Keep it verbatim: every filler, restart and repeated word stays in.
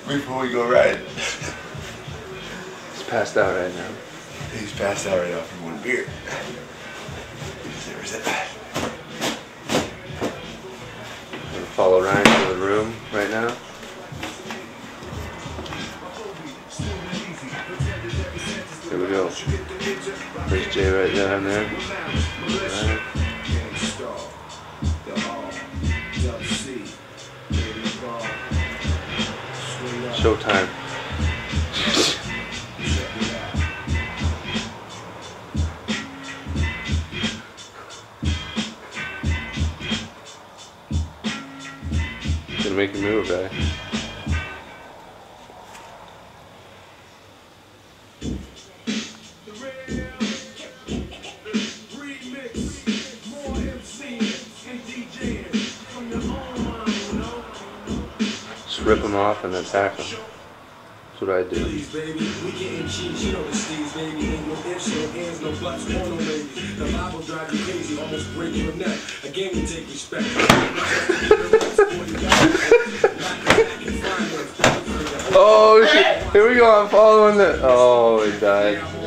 before we go ride. He's passed out right now. He's passed out right now from one beer. There's it. Gonna follow Ryan to the room right now. Here we go. There's Jay right down there. Right. Showtime. Gonna make a move, eh? Just rip them off and then tack them. That's what I do. Please, baby, we getting cheese, you know the steez, baby. Ain't no ifs, no ands, no buts, porno, baby. The Bible drive you crazy, almost break your neck. Again, we take respect. Oh shit! Here we go. I'm following the. Oh, he died.